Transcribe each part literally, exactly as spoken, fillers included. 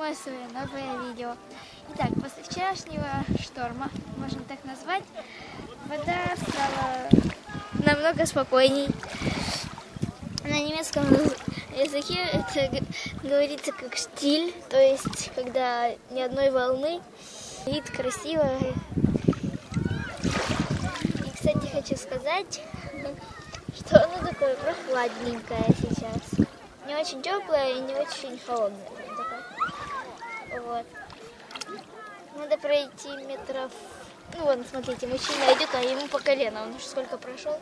мое свое новое видео. Итак, после вчерашнего шторма, можно так назвать, вода стала намного спокойней. На немецком языке это говорится как штиль, то есть когда ни одной волны, вид красиво. И, кстати, хочу сказать, что оно такое прохладненькое сейчас. Не очень теплое и не очень холодное. Вот. Надо пройти метров... Ну вон, смотрите, мужчина идет, а ему по колено. Он уже сколько прошел.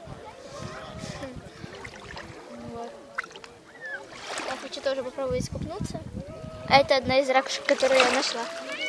Вот. Я хочу тоже попробовать искупнуться. А это одна из ракушек, которую я нашла.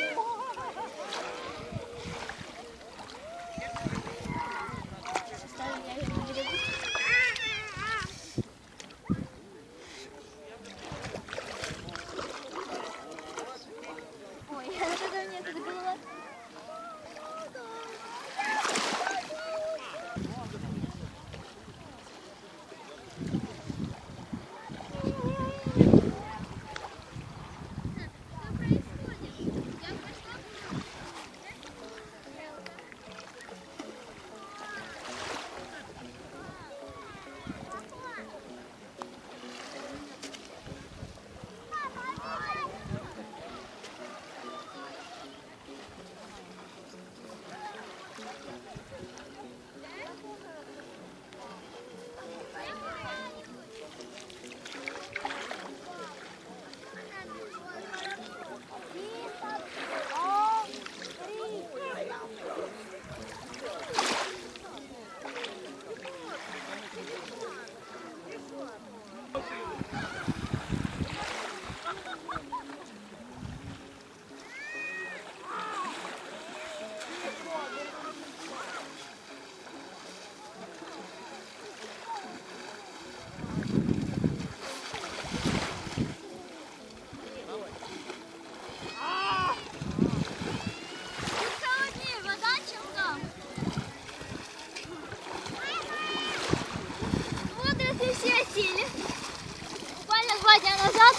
Два дня назад,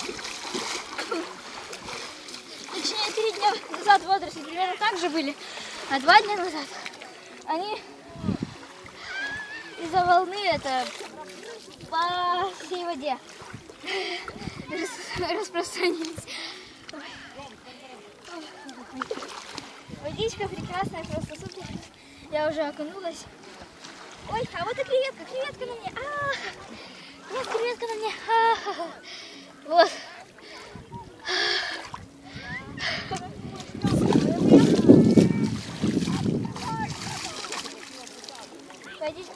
точнее три дня назад водоросли примерно так же были, а два дня назад они из-за волны это по всей воде распространились. Водичка прекрасная, просто супер. Я уже окунулась. Ой, а вот и креветка, креветка на мне. А-а-а. Нет, креветка на мне. А-а-а. Вот. Пойдите.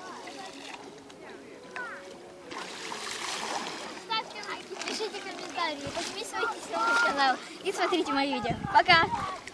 Ставьте лайки, пишите комментарии, подписывайтесь на мой канал и смотрите мои видео. Пока!